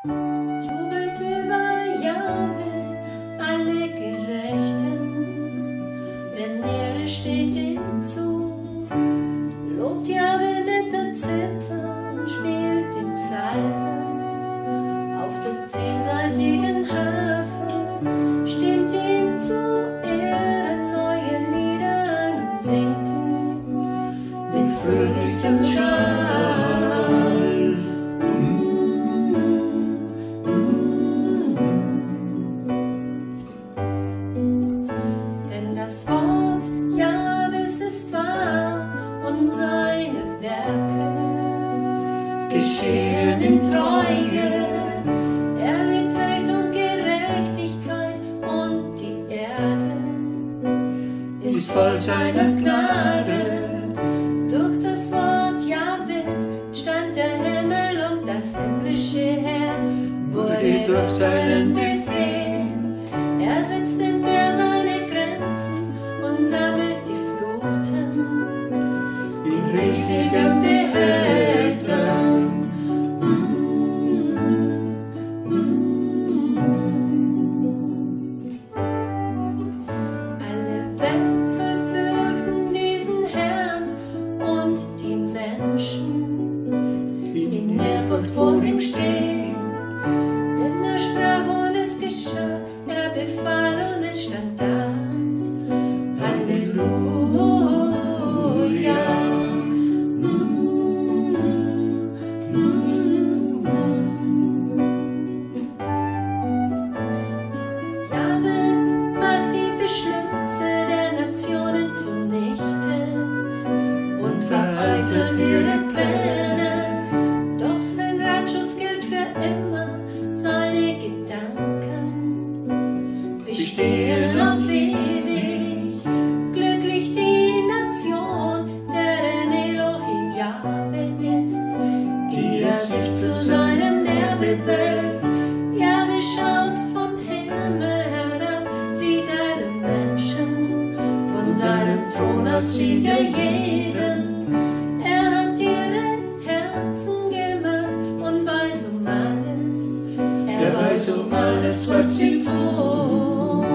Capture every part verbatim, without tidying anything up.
Jubelt über Jahwe alle Gerechten, denn Ehre steht ihm zu. Lobt Jahwe mit der Zither und spielt ihm Psalmen. Auf der zehnseitigen Harfe stimmt ihm zu Ehren neue Lieder an und singt ihm mit fröhlichem Schall. Denn das Wort Jahwes ist wahr und seine Werke geschehen in Treue. Er liebt Recht und Gerechtigkeit und die Erde ist voll seiner Gnade. Durch das Wort Jahwes entstand der Himmel und das himmlische Heer wurde durch seinen Befehl. Er setzt im Meer seine Grenzen und sammelt die Fluten in riesigen Behältern. Alle Welt soll fürchten diesen Herrn und die Menschen in Ehrfurcht vor ihm stehen. Denn er sprach und es geschah, er befahl und es stand da. Halleluja. Jahwe macht die Beschlüsse der Nationen zunichte und vereitelt ihre Pläne. Doch sein Ratschluss gilt für immer, seine Gedanken bestehen auf ewig. Glücklich die Nation, deren Elohim Jahwe ist, die er sich zu seinem Erbe wählt. Jahwe schaut vom Himmel herab, sieht alle Menschen, von seinem Thron aus sieht er jeden. Er hat ihre Herzen gemacht und weiß um alles, er weiß um alles, was sie tun.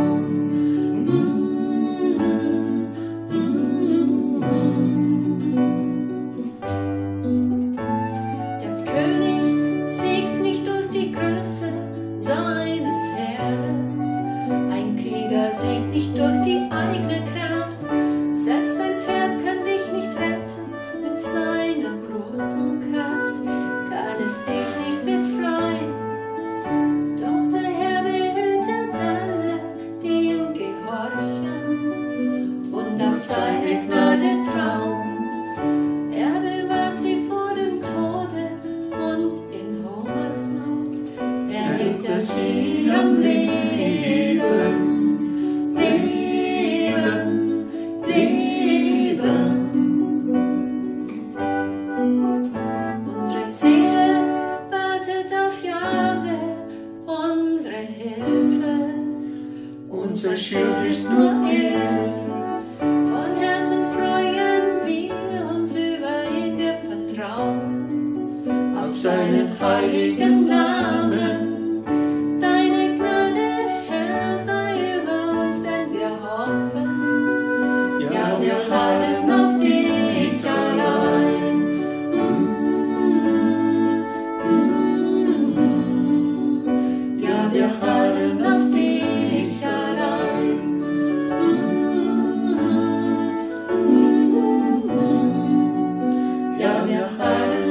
Der König siegt nicht durch die Größe seines Heeres, ein Krieger siegt nicht durch die eigene Kraft. Selbst ein Pferd kann dich nicht retten, mit seiner großen Kraft kann es dich nicht befreien. Doch der Herr behütet alle, die ihm gehorchen und auf seine Gnade trauen. Er bewahrt sie vor dem Tode und in Hungersnot. Er hält er sie am Leben, Leben, Leben. Unsere Seele wartet auf Jahwe, unsere Hilfe. Unser Schild ist nur er. Von Herzen freuen wir uns über ihn, wir vertrauen auf seinen heiligen Namen. Deine Gnade, Herr, sei über uns, denn wir hoffen, ja, wir harren auf dich allein. Ja, wir harren auf dich allein. Ja, wir harren